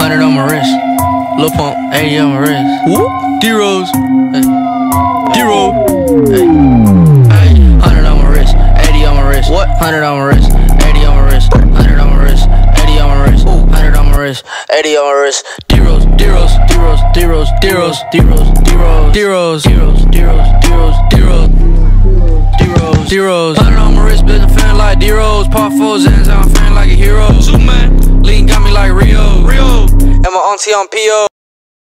100 on my wrist. Lil Pump, 80 on my wrist. D-Rose, D-Rose, hey. 100 on my wrist, 80 on my wrist. What? 100 on my wrist, 80 on my wrist. 100 on my wrist, 80 on my wrist. 100 on my wrist, 80 on my wrist. D-Rose, D-Rose, D-Rose, D-Rose, D-Rose, D-Rose, D-Rose, D-Rose, D-Rose, D-Rose, D-Rose, D-Rose, D-Rose, D-Rose. 100 on my wrist, bitch, I'm feeling like D-Rose. Part 4 Zans, I'm feeling like a hero. Superman, lean got me like Rio. And my auntie on P.O.